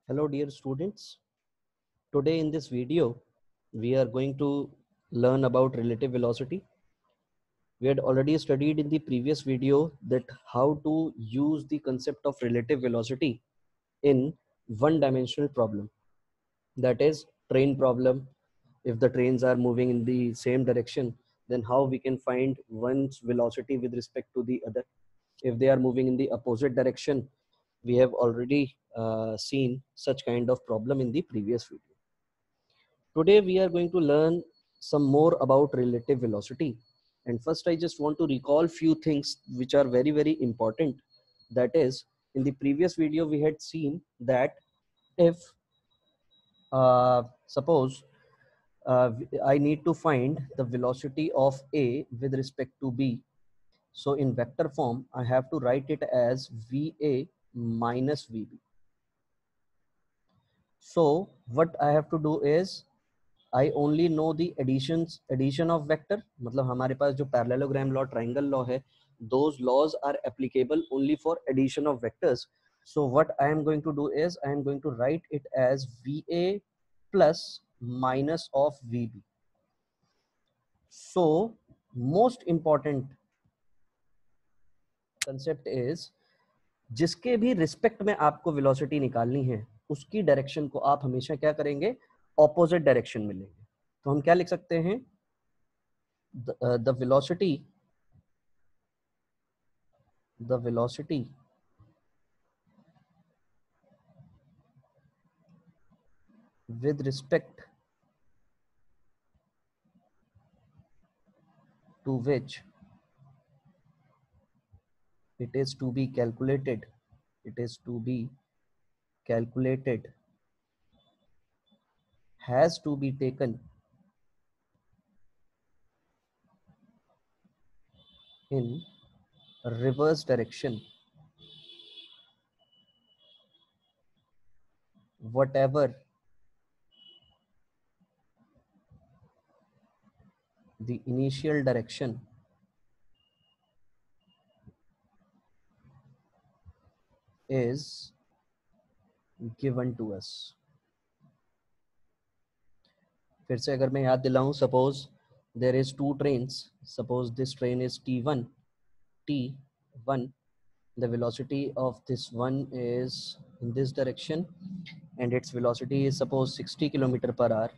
Hello dear students. Today in this video we are going to learn about relative velocity. We had already studied in the previous video that how to use the concept of relative velocity in one-dimensional problem, that is train problem. If the trains are moving in the same direction, then how we can find one's velocity with respect to the other. If they are moving in the opposite direction, we have already seen such kind of problem in the previous video. Today we are going to learn some more about relative velocity. And first I just want to recall few things which are very, very important. That is, in the previous video we had seen that if suppose I need to find the velocity of A with respect to B. So in vector form, I have to write it as VA minus VB. So what I have to do is I only know the addition of vector. मतलब हमारे पास जो parallelogram law, triangle law है, those laws are applicable only for addition of vectors. So what I am going to do is I am going to write it as VA plus minus of VB. So most important concept is जिसके भी respect में आपको velocity निकालनी है उसकी direction को आप हमेशा क्या करेंगे, ऑपोजिट डायरेक्शन में लेंगे. तो हम क्या लिख सकते हैं, the velocity with respect to which it is to be calculated has to be taken in reverse direction whatever the initial direction is given to us. फिर से अगर मैं याद दिलाऊं, suppose there is two trains, suppose this train is T1, the velocity of this one is in this direction and its velocity is suppose 60 km per hour,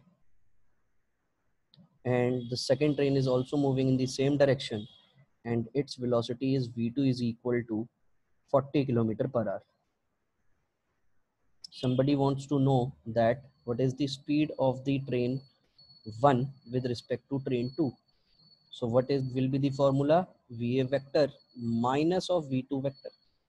and the second train is also moving in the same direction and its velocity is V2 is equal to 40 km per hour. Somebody wants to know that what is the speed of the train 1 with respect to train 2. So what is will be the formula? VA vector minus of V2 vector.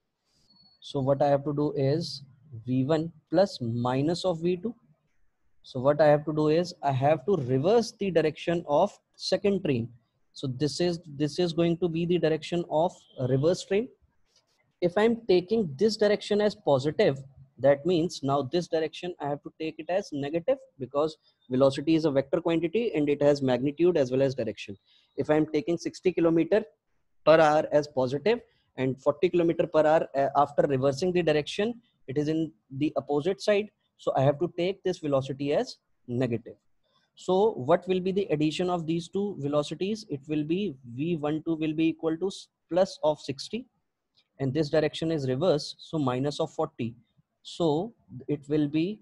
So what I have to do is V1 plus minus of V2. So what I have to do is I have to reverse the direction of second train. So this is going to be the direction of reverse train. If I'm taking this direction as positive, that means now this direction I have to take it as negative, because velocity is a vector quantity and it has magnitude as well as direction. If I'm taking 60 km per hour as positive and 40 km per hour after reversing the direction, it is in the opposite side. So I have to take this velocity as negative. So what will be the addition of these two velocities? It will be V12 will be equal to plus of 60, and this direction is reverse, so minus of 40. So it will be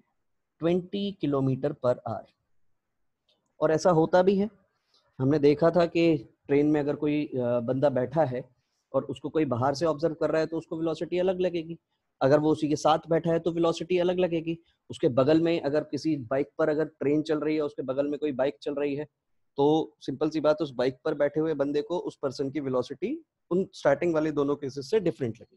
20 km per hour. और ऐसा होता भी है. हमने देखा था कि train में अगर कोई बंदा बैठा है और उसको कोई बाहर से ऑब्जर्व कर रहा है तो उसको वेलोसिटी अलग लगेगी. अगर वो उसी के साथ बैठा है तो वेलोसिटी अलग लगेगी. उसके बगल में अगर किसी बाइक पर अगर ट्रेन चल रही है, उसके बगल में कोई बाइक चल रही है, तो सिंपल सी बात, उस बाइक पर बैठे हुए बंदे को उस पर्सन की वेलोसिटी उन स्टार्टिंग वाले दोनों केसेस से डिफरेंट लगेगी.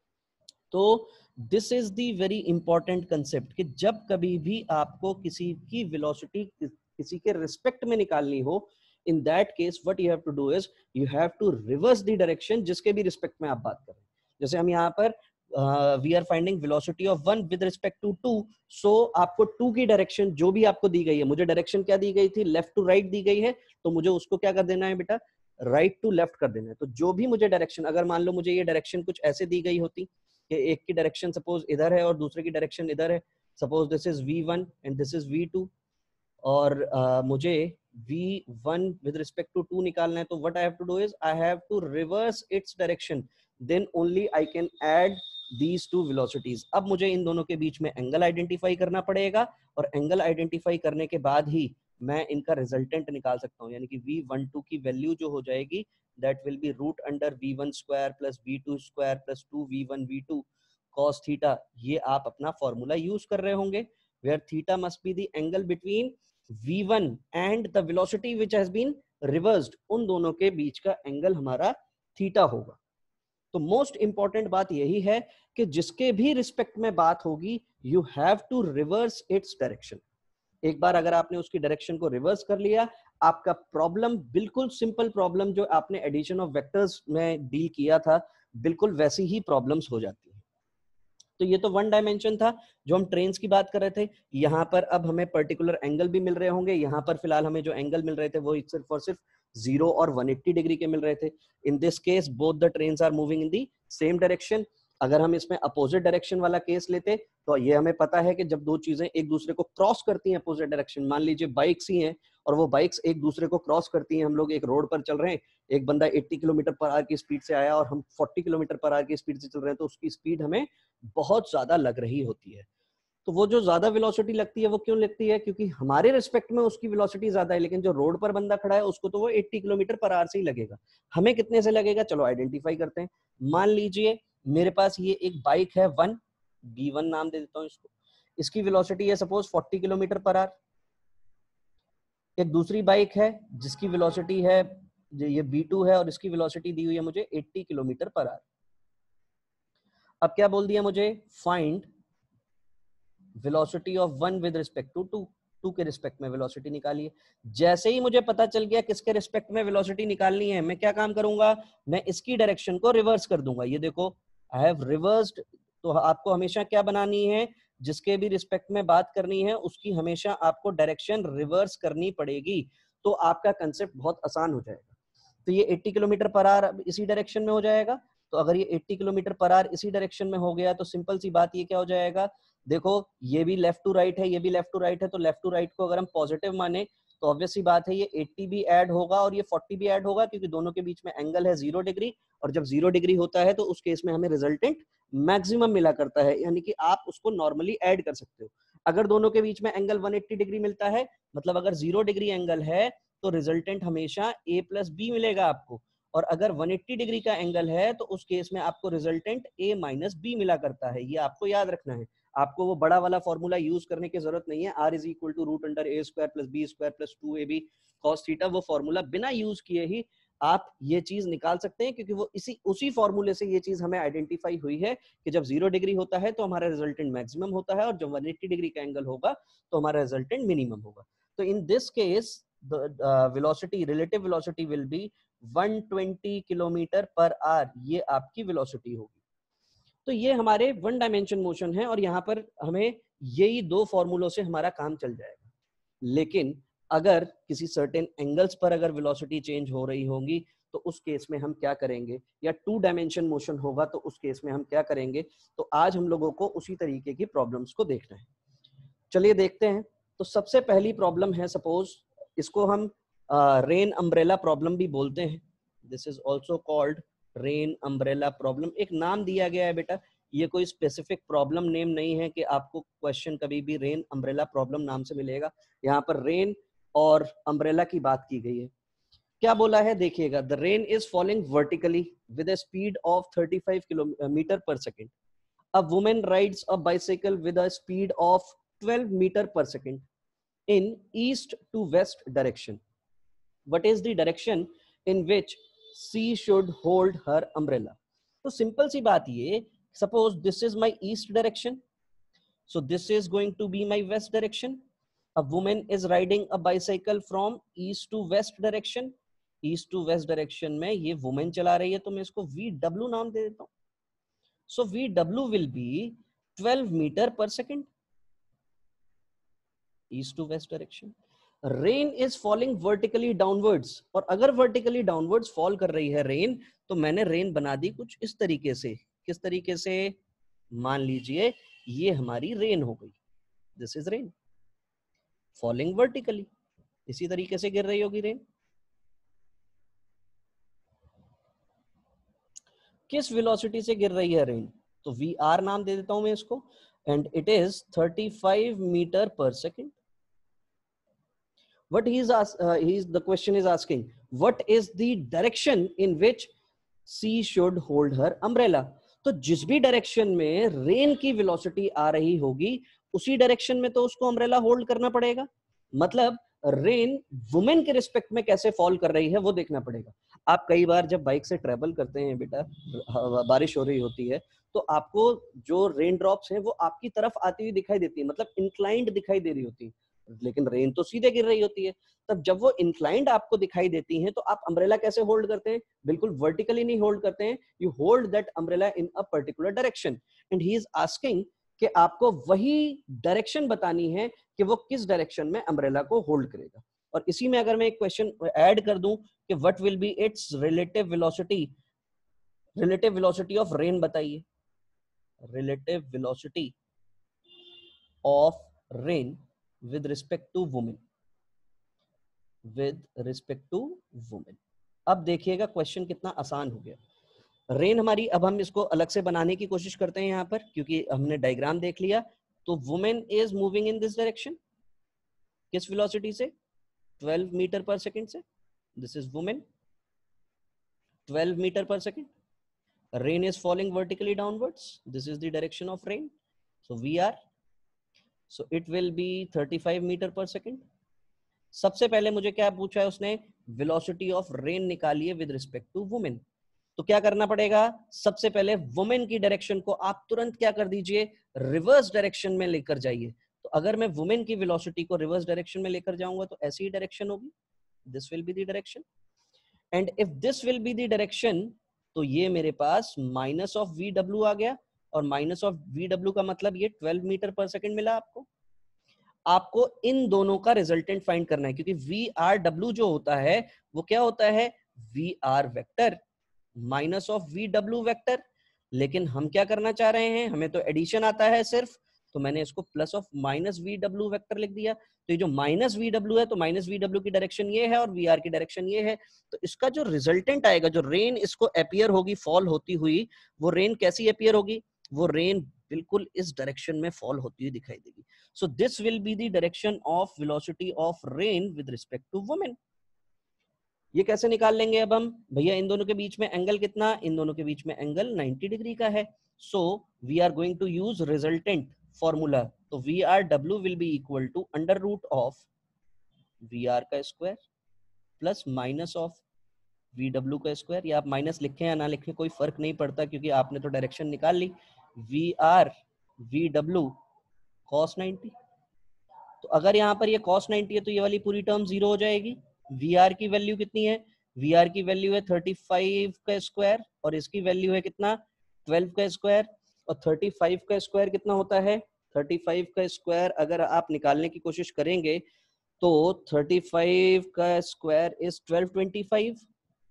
तो this is the very important concept कि जब कभी भी आपको किसी की वेलोसिटी किसी के रिस्पेक्ट में निकालनी हो, in that case what you have to do is you have to reverse the direction जिसके भी रिस्पेक्ट में आप बात कर रहे हैं. जैसे हम यहाँ पर we are finding velocity of 1 with respect to 2, so आपको 2 की डायरेक्शन जो भी आपको दी गई है, मुझे डायरेक्शन क्या दी गई थी, लेफ्ट टू राइट दी गई है, तो मुझे उसको क्या कर देना है बेटा, राइट टू लेफ्ट कर देना है. तो जो भी मुझे डायरेक्शन, अगर मान लो मुझे ये डायरेक्शन कुछ ऐसे दी गई होती कि एक की डायरेक्शन सपोज इधर है और दूसरे की डायरेक्शन इधर है, suppose this is V1 and this is V2, और मुझे V1 with respect to 2 निकालना है, तो what I have to do is I have to reverse its direction, then only I can add these two velocities. अब मुझे इन दोनों के बीच में एंगल आइडेंटिफाई करना पड़ेगा, और एंगल आइडेंटिफाई करने के बाद ही मैं इनका रिजल्टेंट निकाल सकता हूँ, यानी कि V12 की वैल्यू जो हो जाएगी that will be root under V1 square plus V2 square plus 2V1 V2 cos theta. ये आप अपना फॉर्मूला यूज कर रहे होंगे, where theta must be the angle between V1 and the velocity which has been reversed. उन दोनों के बीच का एंगल हमारा थीटा होगा. तो मोस्ट इंपॉर्टेंट बात यही है कि जिसके भी रिस्पेक्ट में बात होगी, you have to reverse its direction. एक बार अगर आपने उसकी डायरेक्शन को रिवर्स कर लिया, आपका प्रॉब्लम बिल्कुल सिंपल प्रॉब्लम जो आपने एडिशन ऑफ वेक्टर्स में डील किया था, बिल्कुल वैसी ही प्रॉब्लम्स हो जाती है. तो ये तो वन डायमेंशन था जो हम ट्रेन्स की बात कर रहे थे. यहाँ पर अब हमें पर्टिकुलर एंगल भी मिल रहे होंगे. यहाँ पर फिलहाल हमें जो एंगल मिल रहे थे वो सिर्फ और सिर्फ 0 और 180 डिग्री के मिल रहे थे. In this case both the trains are moving in the same direction. अगर हम इसमें अपोजिट डायरेक्शन वाला केस लेते तो ये हमें पता है कि जब दो चीजें एक दूसरे को क्रॉस करती हैं अपोजिट डायरेक्शन, मान लीजिए बाइक्स ही हैं और वो बाइक्स एक दूसरे को क्रॉस करती हैं, हम लोग एक रोड पर चल रहे हैं, एक बंदा 80 किलोमीटर पर आवर की स्पीड से आया और हम 40 किलोमीटर पर आवर की स्पीड से चल रहे हैं, तो उसकी स्पीड हमें बहुत ज्यादा लग रही होती है. तो वो जो ज्यादा वेलोसिटी लगती है वो क्यों लगती है? क्योंकि हमारे रिस्पेक्ट में उसकी वेलोसिटी ज्यादा है, लेकिन जो रोड पर बंदा खड़ा है उसको तो वो 80 किलोमीटर पर आवर से ही लगेगा. हमें कितने से लगेगा? चलो आइडेंटिफाई करते हैं. मान लीजिए मेरे पास ये एक बाइक है B1 नाम दे देता हूँ इसको. इसकी वेलोसिटी है सपोज 40 किलोमीटर पर आवर. एक दूसरी बाइक है जिसकी वेलोसिटी है, ये B2 है, और इसकी वेलोसिटी दी हुई है मुझे 80 किलोमीटर पर आवर. अब क्या बोल दिया मुझे? Find velocity of one with respect to two. Two के रिस्पेक्ट में वेलोसिटी निकालिए. जैसे ही मुझे पता चल गया किसके रिस्पेक्ट में वेलोसिटी निकालनी है, मैं क्या काम करूंगा? मैं इसकी डायरेक्शन को रिवर्स कर दूंगा. ये देखो आई हैव रिवर्स्ड. तो आपको हमेशा क्या बनानी है? जिसके भी रिस्पेक्ट में बात करनी है उसकी हमेशा आपको डायरेक्शन रिवर्स करनी पड़ेगी, तो आपका कंसेप्ट बहुत आसान हो जाएगा. तो ये 80 किलोमीटर पर आवर इसी डायरेक्शन में हो जाएगा. तो अगर ये 80 किलोमीटर पर आवर इसी डायरेक्शन में हो गया तो सिंपल सी बात ये क्या हो जाएगा? देखो ये भी लेफ्ट टू राइट है, ये भी लेफ्ट टू राइट है, तो लेफ्ट टू राइट को अगर हम पॉजिटिव माने तो ऑब्वियस सी बात है ये 80 भी ऐड होगा और ये 40 भी ऐड होगा, क्योंकि दोनों के बीच में एंगल है 0 डिग्री, और जब 0 डिग्री होता है तो उस केस में हमें रिजल्टेंट मैक्सिमम मिला करता है, यानी कि आप उसको नॉर्मली ऐड कर सकते हो. अगर दोनों के बीच में एंगल 180 डिग्री मिलता है, मतलब अगर 0 डिग्री एंगल है तो रिजल्टेंट हमेशा a प्लस बी मिलेगा आपको, और अगर 180 डिग्री का एंगल है तो उस केस में आपको रिजल्टेंट a माइनस बी मिला करता है. ये आपको याद रखना है. आपको वो बड़ा वाला फॉर्मूला यूज करने की जरूरत नहीं है. r is equal to root under a square plus b square plus 2ab cos theta. वो फॉर्मूला बिना यूज किए ही आप ये चीज निकाल सकते हैं, क्योंकि वो उसी फॉर्मूले से ये चीज हमें आइडेंटिफाई हुई है कि जब 0 डिग्री होता है तो हमारा रिजल्टेंट मैक्सिमम होता है, और जब 180 डिग्री का एंगल होगा तो हमारा रिजल्टेंट मिनिमम होगा. तो in this case the velocity, relative velocity will be 120 kilometre per hour. ये आपकी वेलोसिटी होगी. तो ये हमारे वन डायमेंशन मोशन है, और यहाँ पर हमें यही दो फॉर्मूलों से हमारा काम चल जाएगा. लेकिन अगर किसी सर्टेन एंगल्स पर अगर वेलोसिटी चेंज हो रही होगी तो उस केस में हम क्या करेंगे, या टू डायमेंशन मोशन होगा तो उस केस में हम क्या करेंगे, तो आज हम लोगों को उसी तरीके की प्रॉब्लम्स को देखना है. चलिए देखते हैं. तो सबसे पहली प्रॉब्लम है, सपोज इसको हम रेन अम्ब्रेला प्रॉब्लम भी बोलते हैं. This is also called rain umbrella problem. एक नाम दिया गया है बेटा, ये कोई स्पेसिफिक प्रॉब्लम नेम नहीं है कि आपको क्वेश्चन कभी भी रेन अम्ब्रेला प्रॉब्लम नाम से मिलेगा. यहाँ पर रेन और अम्ब्रेला की बात की गई है. क्या बोला है देखिएगा, the rain is falling vertically with a speed of 35 kilometre per second. A women rides a bicycle with a speed of 12 metre per second in east to west direction. What is the direction in which she should hold her umbrella? तो simple सी बात ये, suppose this is my east direction, so this is going to be my west direction. A woman is riding a bicycle from east to west direction. East to west direction में ये woman चला रही है, तो मैं इसको VW नाम दे देता हूँ. So VW will be 12 meter per second. East to west direction. Rain is falling vertically downwards. और अगर vertically downwards fall कर रही है rain, तो मैंने rain बना दी कुछ इस तरीके से. किस तरीके से? मान लीजिए ये हमारी rain हो गई. This is rain falling vertically, इसी तरीके से गिर रही होगी रेन। किस वेलोसिटी से गिर रही है रेन? तो वी आर नाम दे देता हूं मैं इसको, and it is 35 metre per second. What the question is asking, what is the direction in which she should hold her umbrella? तो जिस भी डायरेक्शन में रेन की वेलोसिटी आ रही होगी उसी डायरेक्शन में तो उसको अम्ब्रेला होल्ड करना पड़ेगा. मतलब रेन वुमेन के रिस्पेक्ट में कैसे फॉल कर रही है वो देखना पड़ेगा. आप कई बार जब बाइक से ट्रेवल करते हैं बेटा, बारिश हो रही होती है, तो आपको जो रेन ड्रॉप्स हैं वो आपकी तरफ आती हुई दिखाई देती है, मतलब इंक्लाइंड दिखाई दे रही होती है, लेकिन रेन तो सीधे गिर रही होती है. तब जब वो इंक्लाइंड आपको दिखाई देती हैं तो आप अम्ब्रेला कैसे होल्ड करते हैं? बिल्कुल वर्टिकली नहीं होल्ड करते हैं, you hold that umbrella in a particular direction. And he is asking कि आपको वही डायरेक्शन बतानी है कि वो किस डायरेक्शन में अम्ब्रेला को होल्ड करेगा. और इसी में अगर मैं एक क्वेश्चन ऐड कर दूं कि what will be its relative velocity of rain बताइए. Relative velocity of rain with respect to women. अब देखिएगा क्वेश्चन कितना आसान हो गया. रेन हमारी, अब हम इसको अलग से बनाने की कोशिश करते हैं यहाँ पर, क्योंकि हमने डायग्राम देख लिया. तो women is moving in this direction, किस वेलोसिटी से? 12 मीटर पर सेकेंड से. This is women, 12 metre per second. Rain is falling vertically downwards, this is the direction of rain. So we are, so it will be 35 metre per second. सबसे पहले मुझे क्या पूछा है उसने? Velocity of rain निकालिए with respect to women. तो क्या करना पड़ेगा? सबसे पहले वुमेन की डायरेक्शन को आप तुरंत क्या कर दीजिए? रिवर्स डायरेक्शन में लेकर जाइए. तो अगर मैं वुमेन की वेलोसिटी को रिवर्स डायरेक्शन में लेकर जाऊंगा तो ऐसी ही डायरेक्शन होगी, this will be the direction. And if this will be the direction, तो ये मेरे पास माइनस ऑफ वी डब्ल्यू आ गया. और माइनस ऑफ वी डब्ल्यू का मतलब ये 12 मीटर पर सेकेंड मिला आपको. आपको इन दोनों का रिजल्टेंट फाइंड करना है, क्योंकि वी आर डब्ल्यू जो होता है वो क्या होता है? V R vector minus of V W vector. लेकिन हम क्या करना चाह रहे हैं? हमें तो एडिशन आता है सिर्फ, तो मैंने इसको plus of minus V W vector लिख दिया. तो ये जो माइनस वी डब्ल्यू है, तो माइनस वी डब्ल्यू की डायरेक्शन ये है और वी आर की डायरेक्शन ये है. तो इसका जो रिजल्टेंट आएगा, जो रेन इसको अपीयर होगी फॉल होती हुई, वो रेन कैसी अपीयर होगी? वो रेन बिल्कुल इस डायरेक्शन में फॉल होती हुई दिखाई देगी. So this will be the direction of velocity of rain with respect to women. ये कैसे निकाल लेंगे अब हम? भैया इन दोनों के बीच में एंगल कितना? इन दोनों के बीच में एंगल 90 डिग्री का है. So we are going to use resultant formula. तो V R W will be equal to under root of V R का square plus minus of V W का स्क्वायर. या आप माइनस लिखें या ना लिखें कोई फर्क नहीं पड़ता, क्योंकि आपने तो डायरेक्शन निकाल ली. V R V W cos 90. तो अगर यहाँ पर ये cos 90 है तो ये वाली पूरी टर्म जीरो हो जाएगी. वी आर की वैल्यू कितनी है? वी आर की वैल्यू है 35 का स्क्वायर, और इसकी वैल्यू है कितना? 12 का स्क्वायर. और 35 का स्क्वायर कितना होता है? 35 का स्क्वायर अगर आप निकालने की कोशिश करेंगे तो 35 का स्क्वायर इज 1225,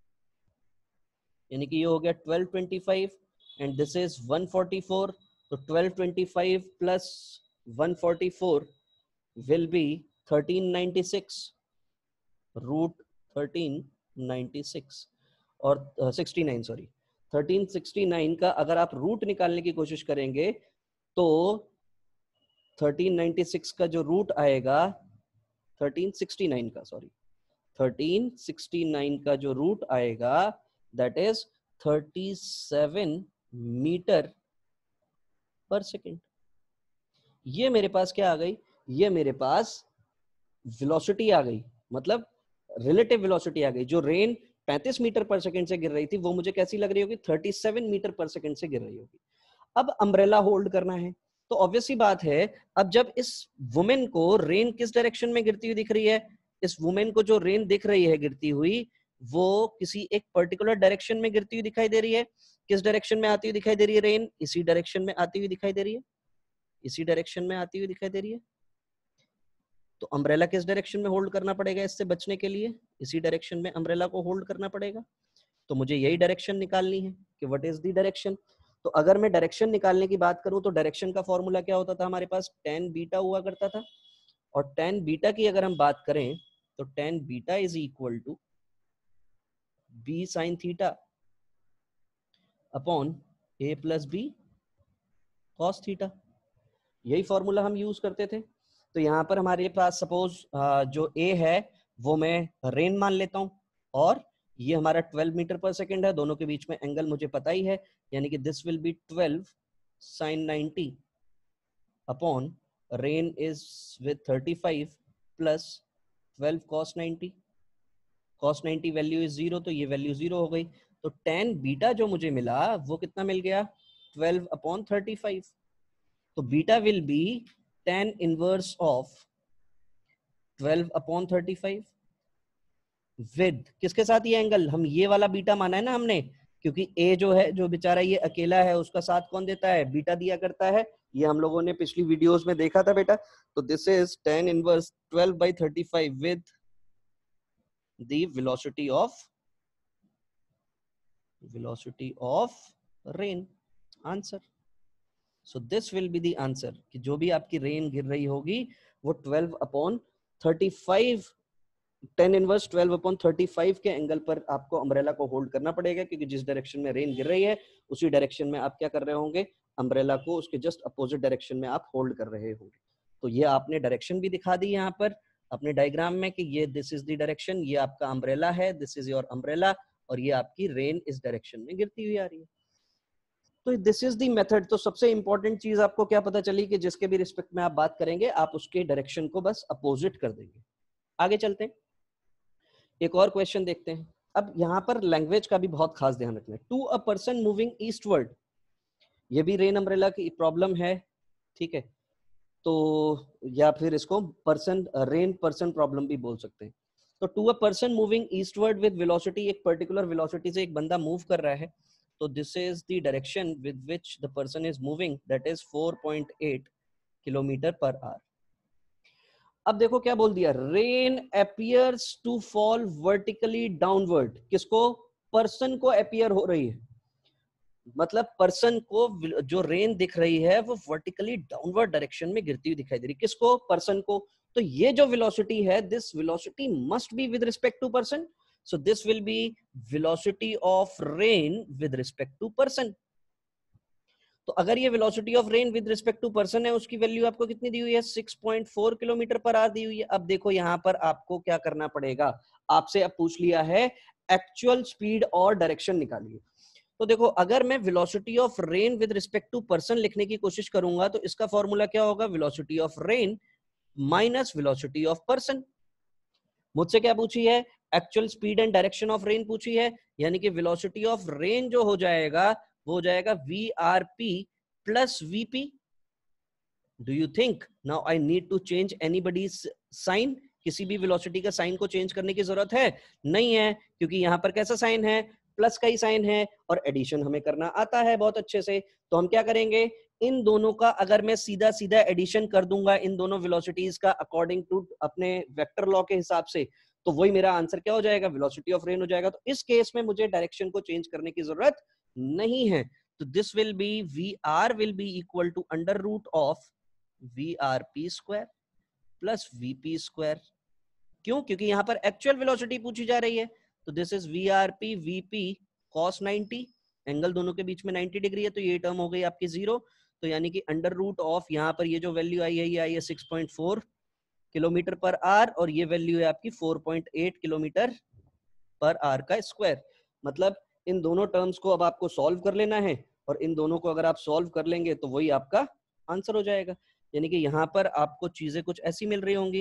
यानी कि ये हो गया 1225 एंड दिस इज 144. तो 1225 प्लस 144 will be 1396 रूट 1396 और 69 सॉरी 1369 का अगर आप रूट निकालने की कोशिश करेंगे तो 1396 का जो रूट आएगा 1369 का 1369 का जो रूट आएगा that is 37 metre per second. ये मेरे पास क्या आ गई? ये मेरे पास वेलोसिटी आ गई, मतलब रिलेटिव वेलोसिटी आ गई. जो रेन 35 मीटर पर सेकंड से गिर रही थी वो मुझे कैसी लग रही होगी? 37 मीटर पर सेकंड से गिर रही होगी. अब अम्ब्रेला होल्ड करना है तो ऑब्वियस ही बात है, अब जब इस वुमेन को रेन किस डायरेक्शन में गिरती हुई दिख रही है, इस वुमेन को जो रेन दिख रही है गिरती हुई वो किसी एक पर्टिकुलर डायरेक्शन में गिरती हुई दिखाई दे रही है. किस डायरेक्शन में आती हुई दिखाई दे रही है रेन? इसी डायरेक्शन में आती हुई दिखाई दे रही है, इसी डायरेक्शन में आती हुई दिखाई दे रही है. तो अम्ब्रेला किस डायरेक्शन में होल्ड करना पड़ेगा इससे बचने के लिए? इसी डायरेक्शन में अम्ब्रेला को होल्ड करना पड़ेगा. तो मुझे यही डायरेक्शन निकालनी है कि व्हाट इज द डायरेक्शन. तो अगर मैं डायरेक्शन निकालने की बात करूं तो डायरेक्शन का फॉर्मूला क्या होता था हमारे पास, tan बीटा हुआ करता था। और tan बीटा की अगर हम बात करें तो tan beta is equal to b sin theta upon a plus b cos theta. यही फॉर्मूला हम यूज करते थे। तो यहाँ पर हमारे पास सपोज जो a है वो मैं रेन मान लेता हूँ, और ये हमारा 12 मीटर पर सेकेंड है, दोनों के बीच में एंगल मुझे पता ही है, यानी कि this will be 12 sin 90 upon rain is with 35 plus 12 cos 90। cos 90 value is 0, तो ये वैल्यू 0 हो गई। तो tan बीटा जो मुझे मिला वो कितना मिल गया, 12 अपॉन 35। तो beta will be tan inverse of 12 upon 35 with किसके साथ, ये एंगल हम ये वाला बीटा माना है ना हमने, क्योंकि ए जो है, जो बेचारा ये अकेला है, उसका साथ कौन देता है, बीटा दिया करता है। ये हम लोगों ने पिछली वीडियोस में देखा था बेटा। तो this is tan inverse 12/35 with the velocity of rain, answer. So this will be the answer, कि जो भी आपकी रेन गिर रही होगी वो 12 अपॉन 35, tan इनवर्स 12 अपॉन 35 के एंगल पर आपको अम्ब्रेला को होल्ड करना पड़ेगा, क्योंकि जिस डायरेक्शन में रेन गिर रही है उसी डायरेक्शन में आप क्या कर रहे होंगे, अम्ब्रेला को उसके जस्ट अपोजिट डायरेक्शन में आप होल्ड कर रहे होंगे। तो ये आपने डायरेक्शन भी दिखा दी यहाँ पर अपने डायग्राम में, कि ये दिस इज द डायरेक्शन, ये आपका अम्ब्रेला है, दिस इज योर अम्ब्रेला, और ये आपकी रेन इस डायरेक्शन में गिरती हुई आ रही है। तो दिस इज द मेथड। तो सबसे इंपॉर्टेंट चीज आपको क्या पता चली, कि जिसके भी रिस्पेक्ट में आप बात करेंगे आप उसके डायरेक्शन को बस अपोजिट कर देंगे। आगे चलते हैं, एक और क्वेश्चन देखते हैं। अब यहाँ पर लैंग्वेज का भी बहुत खास ध्यान रखना है। To a person moving eastward, ये भी रेन अम्ब्रेला की प्रॉब्लम है, ठीक है। तो या फिर इसको पर्सन रेन पर्सन प्रॉब्लम भी बोल सकते हैं। तो to a person moving eastward with velocity, एक पर्टिकुलर वेलोसिटी से एक बंदा मूव कर रहा है। तो this is the direction with which the person is moving, that is 4.8 kilometre per hour. अब देखो क्या बोल दिया, rain appears to fall vertically downward, किसको, पर्सन को अपीयर हो रही है, मतलब पर्सन को जो रेन दिख रही है वो वर्टिकली डाउनवर्ड डायरेक्शन में गिरती हुई दिखाई दे रही, किसको, पर्सन को। तो ये जो वेलोसिटी है, this velocity must be with respect to person, so this will be velocity of rain with respect to person. तो अगर ये velocity of rain with respect to person है, उसकी वैल्यू आपको कितनी दी हुई है, 6.4 किलोमीटर पर आवर दी हुई है। अब देखो यहाँ पर आपको क्या करना पड़ेगा, आपसे अब पूछ लिया है एक्चुअल स्पीड और डायरेक्शन निकालिए। तो देखो अगर मैं velocity of rain with respect to person लिखने की कोशिश करूंगा तो इसका फॉर्मूला क्या होगा, velocity of rain minus velocity of person. मुझसे क्या पूछी है, actual speed and direction of rain पूछी है, यानी कि वेलोसिटी ऑफ रेन जो हो जाएगा वो हो जाएगा VRP plus VP। Do you think now I need to change anybody's sign, किसी भी वेलोसिटी का साइन को चेंज करने की जरूरत है नहीं है, क्योंकि यहाँ पर कैसा साइन है, प्लस का ही साइन है, और एडिशन हमें करना आता है बहुत अच्छे से। तो हम क्या करेंगे, इन दोनों का अगर मैं सीधा सीधा एडिशन कर दूंगा इन दोनों वेलोसिटीज का अकॉर्डिंग टू अपने वेक्टर लॉ के हिसाब से, तो वही मेरा आंसर क्या हो जाएगा, वेलोसिटी ऑफ रेन हो जाएगा। तो इस केस में मुझे डायरेक्शन को चेंज करने की जरूरत नहीं है। तो this will be VR will be equal to under root of VRP square plus VP square. क्यों, क्योंकि यहाँ पर एक्चुअल वेलोसिटी पूछी जा रही है। तो this is VRP VP cos 90, angle दोनों के बीच में 90 डिग्री है, तो ये टर्म हो गई आपकी 0। तो यानी कि अंडर रूट ऑफ यहाँ पर ये जो वैल्यू आई है, ये आई है 6.4 किलोमीटर पर आवर, और ये वैल्यू है आपकी 4.8 किलोमीटर पर आवर का स्क्वायर। मतलब इन दोनों टर्म्स को अब आपको सॉल्व कर लेना है, और इन दोनों को अगर आप सॉल्व कर लेंगे तो वही आपका आंसर हो जाएगा। यानी कि यहाँ पर आपको चीजें कुछ ऐसी मिल रही होंगी,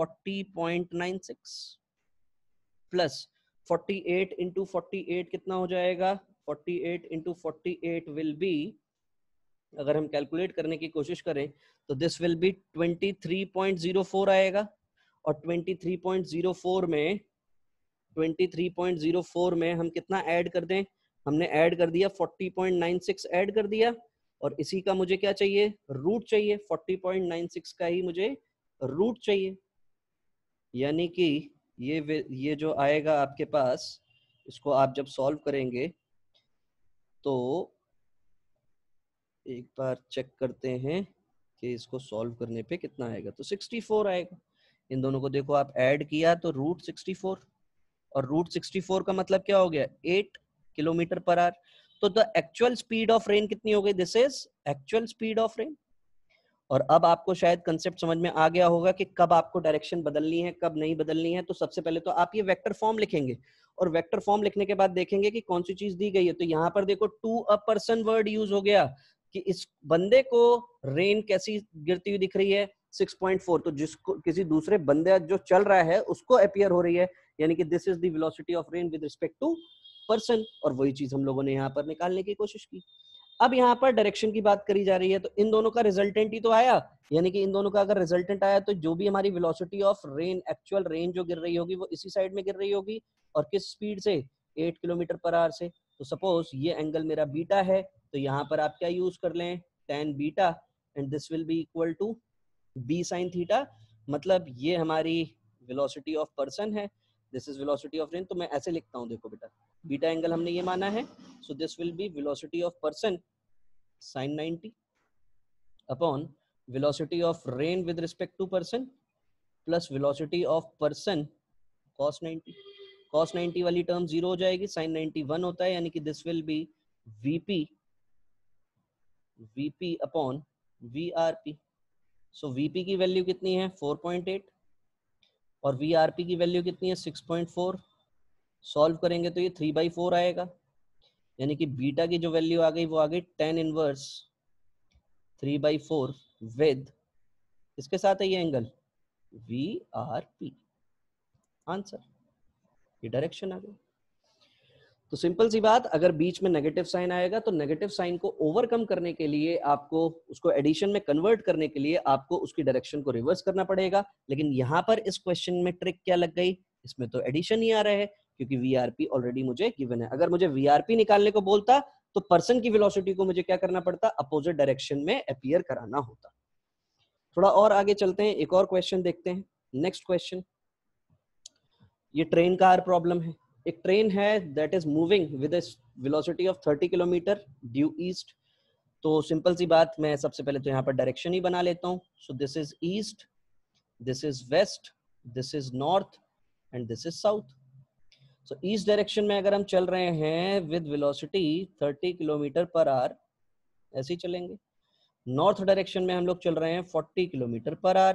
40.96 प्लस 48 इंटू 48 कितना हो जाएगा, 48 इंटू 48 विल बी, अगर हम कैलकुलेट करने की कोशिश करें तो दिस विल बी 23.04 आएगा। और 23.04 में हम कितना ऐड कर दें, हमने ऐड कर दिया 40.96 ऐड कर दिया, और इसी का मुझे क्या चाहिए, रूट चाहिए, 40.96 का ही मुझे रूट चाहिए। यानी कि ये जो आएगा आपके पास, इसको आप जब सॉल्व करेंगे तो एक बार चेक करते हैं कि इसको सॉल्व करने पे कितना आएगा। तो 64 आएगा। इन दोनों को देखो आप ऐड किया तो रूट 64, और रूट 64 का मतलब क्या हो गया 8 किलोमीटर पर आवर। तो the actual speed of rain कितनी हो गई, this is actual speed of rain. और अब आपको शायद कंसेप्ट समझ में आ गया होगा कि कब आपको डायरेक्शन बदलनी है कब नहीं बदलनी है। तो सबसे पहले तो आप ये वेक्टर फॉर्म लिखेंगे, और वेक्टर फॉर्म लिखने के बाद देखेंगे कि कौन सी चीज दी गई है। तो यहाँ पर देखो to a person word use हो गया कि इस बंदे को रेन कैसी गिरती हुई दिख रही है 6.4। तो जिसको किसी दूसरे बंदे जो चल रहा है उसको अपीयर हो रही है, यानी कि this is the velocity of rain with respect to person. और वही चीज हम लोगों ने यहाँ पर निकालने की कोशिश की। अब यहाँ पर डायरेक्शन की बात करी जा रही है, तो इन दोनों का रिजल्टेंट ही तो आया, यानी कि इन दोनों का अगर रिजल्टेंट आया तो जो भी हमारी velocity of rain, actual rain जो गिर रही होगी वो इसी साइड में गिर रही होगी, और किस स्पीड से 8 किलोमीटर पर आवर से। तो सपोज ये एंगल मेरा बीटा है, तो यहाँ पर आप क्या यूज कर लें, tan beta, and this will be equal to b sin theta. मतलब ये हमारी वेलोसिटी ऑफ पर्सन है, this is velocity of rain. तो मैं ऐसे लिखता हूँ, देखो बेटा, बीटा एंगल हमने ये माना है, so this will be velocity of person sin 90 upon velocity of rain with respect to person plus velocity of person cos 90। cos 90 वाली टर्म जीरो हो जाएगी, sin 90 1 होता है, यानी कि this will be vp upon vrp। So vp की value कितनी है 4.8 और vrp की वैल्यू कितनी है 6.4। सॉल्व करेंगे तो ये 3/4 आएगा, यानी कि बीटा की जो वैल्यू आ गई वो आ गई tan इनवर्स 3/4 विद इसके साथ है ये एंगल VRP। आंसर, ये डायरेक्शन आ गई। तो सिंपल सी बात, अगर बीच में नेगेटिव साइन आएगा तो नेगेटिव साइन को ओवरकम करने के लिए आपको उसको एडिशन में कन्वर्ट करने के लिए आपको उसकी डायरेक्शन को रिवर्स करना पड़ेगा। लेकिन यहाँ पर इस क्वेश्चन में ट्रिक क्या लग गई, इसमें तो एडिशन ही आ रहा है क्योंकि VRP ऑलरेडी मुझे गिवन है। अगर मुझे VRP निकालने को बोलता तो पर्सन की वेलोसिटी को मुझे क्या करना पड़ता, अपोजिट डायरेक्शन में अपीयर कराना होता। थोड़ा और आगे चलते हैं, एक और क्वेश्चन देखते हैं। नेक्स्ट क्वेश्चन, ये ट्रेन का आर प्रॉब्लम है। एक ट्रेन है that is moving with a velocity of 30 kilometre due east. तो सिंपल सी बात, मैं सबसे पहले तो यहाँ पर डायरेक्शन ही बना लेता हूँ। So this is east, this is west, this is north and this is south. So east direction में अगर हम चल रहे हैं with velocity 30 kilometre per hour, ऐसे ही चलेंगे। नॉर्थ डायरेक्शन में हम लोग चल रहे हैं 40 kilometre per hour.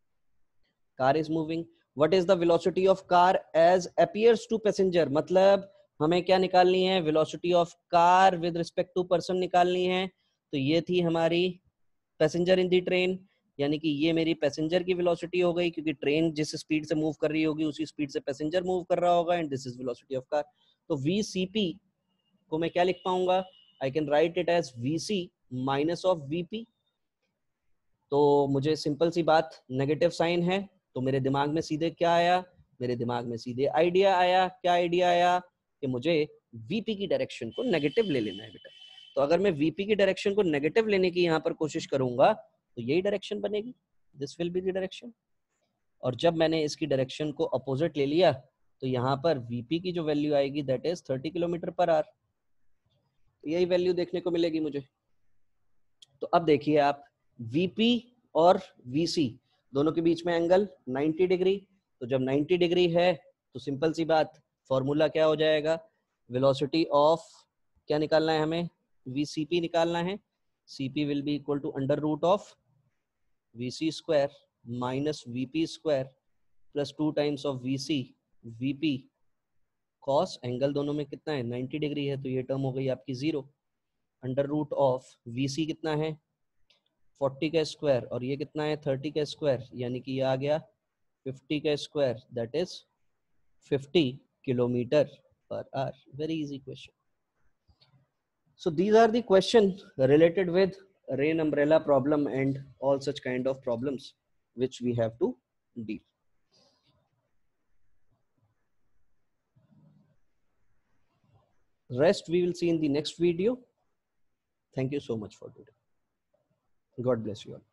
Car is moving, what is the velocity of car as appears to passenger. मतलब हमें क्या निकालनी है, velocity of car with respect to person निकालनी है। तो ये थी हमारी पैसेंजर इन दी ट्रेन, यानी कि ये मेरी पैसेंजर की वेलोसिटी हो गई, क्योंकि ट्रेन जिस स्पीड से मूव कर रही होगी उसी स्पीड से पैसेंजर मूव कर रहा होगा, and this is velocity of car. तो VCP को मैं क्या लिख पाऊंगा, I can write it as VC minus of VP। तो मुझे सिंपल सी बात, नेगेटिव साइन है तो मेरे दिमाग में सीधे क्या आया, मेरे दिमाग में सीधे आइडिया आया। क्या आइडिया आया कि मुझे VP की डायरेक्शन को नेगेटिव ले लेना है बेटा। तो अगर मैं VP की डायरेक्शन को नेगेटिव लेने की यहाँ पर कोशिश करूंगा तो यही डायरेक्शन बनेगी, this will be the direction. और जब मैंने इसकी डायरेक्शन को अपोजिट ले लिया तो यहाँ पर VP की जो वैल्यू आएगी that is 30 kilometre per hour. तो यही वैल्यू देखने को मिलेगी मुझे। तो अब देखिए आप, VP और VC दोनों के बीच में एंगल 90 डिग्री। तो जब 90 डिग्री है तो सिंपल सी बात, फॉर्मूला क्या हो जाएगा, वेलोसिटी ऑफ क्या निकालना है हमें, VCP निकालना है। CP will be equal to under root of VC square minus VP square plus 2 times of VC VP cos, angle दोनों में कितना है 90 डिग्री है, तो ये टर्म हो गई आपकी 0। अंडर रूट ऑफ VC कितना है 40 का स्क्वायर, और ये कितना है 30 का स्क्वायर, यानी कि ये आ गया 50 का square, that is 50 kilometre per hour. Very easy question. So these are the questions related with rain umbrella problem and all such kind of problems which we have to deal. Rest we will see in the next video. Thank you so much for today. God bless you all.